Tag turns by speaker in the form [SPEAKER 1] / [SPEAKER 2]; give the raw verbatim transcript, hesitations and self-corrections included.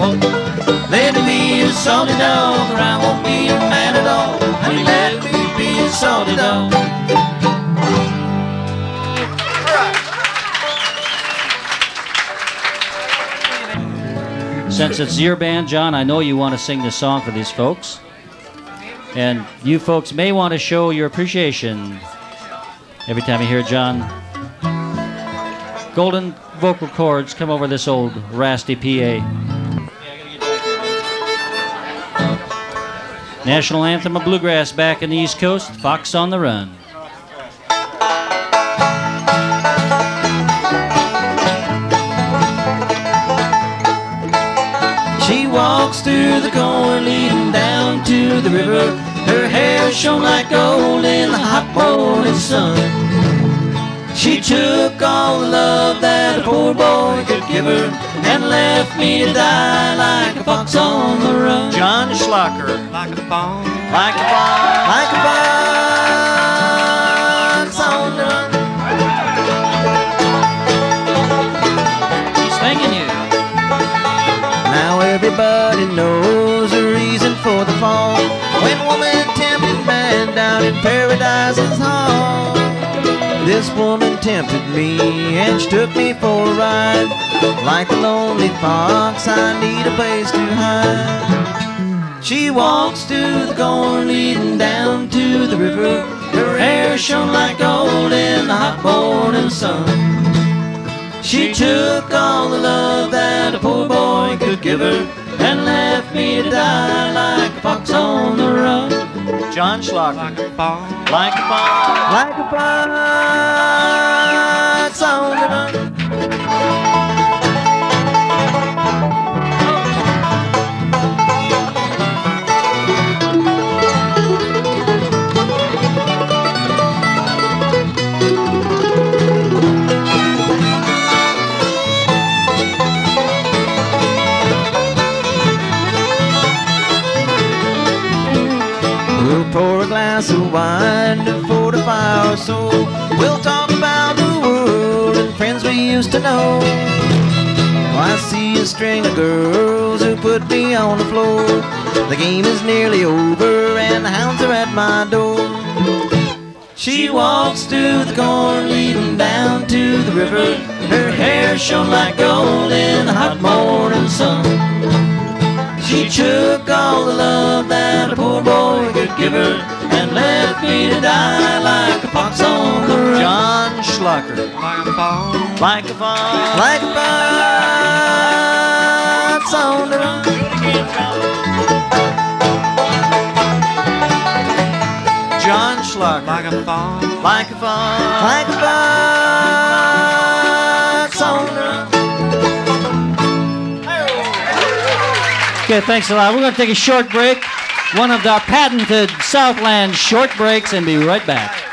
[SPEAKER 1] Let me be a salty dog, or I won't be a man at all. Honey, let me be a salty dog.
[SPEAKER 2] Since it's your band, John, I know you want to sing this song for these folks. And you folks may want to show your appreciation every time you hear John. Golden vocal cords come over this old rasty P A. National anthem of bluegrass back in the East Coast, Fox on the Run.
[SPEAKER 1] She walks through the corn leading down to the river. Her hair shone like gold in the hot morning sun. She took all the love that a poor boy could give her and left me to die like a fox on the run.
[SPEAKER 2] John Schlocker.
[SPEAKER 1] Like a fawn,
[SPEAKER 2] Like a fox.
[SPEAKER 1] like a fox on the run.
[SPEAKER 2] He's thanking you.
[SPEAKER 1] Now everybody knows the reason for the fall, when woman tempted man down in Paradise's hall. This woman tempted me and she took me for a ride. Like a lonely fox, I need a place to hide. She walks to the corn leading down to the river. Her hair shone like gold in the hot morning sun. She took all the love that a poor boy could give her and left me to die like a fox on the run.
[SPEAKER 2] John Schlocker.
[SPEAKER 1] Like a fawn,
[SPEAKER 2] Like a fox.
[SPEAKER 1] like a fox on the run. We'll pour a glass of wine to fortify our soul. We'll talk about the world and friends we used to know. I see a string of girls who put me on the floor. The game is nearly over and the hounds are at my door. She walks through the corn leading down to the river. Her hair shone like gold in the hot morning sun. She took all the love that a poor boy could give her and left me to die like a fox on the run.
[SPEAKER 2] John Schlocker.
[SPEAKER 1] Like a fawn,
[SPEAKER 2] Like a fox.
[SPEAKER 1] like a fox on the run.
[SPEAKER 2] John Schlocker.
[SPEAKER 1] Like a fawn,
[SPEAKER 2] Like a fox.
[SPEAKER 1] like a fox on the run.
[SPEAKER 2] Okay, thanks a lot. We're going to take a short break, one of our patented Southland short breaks, and be right back.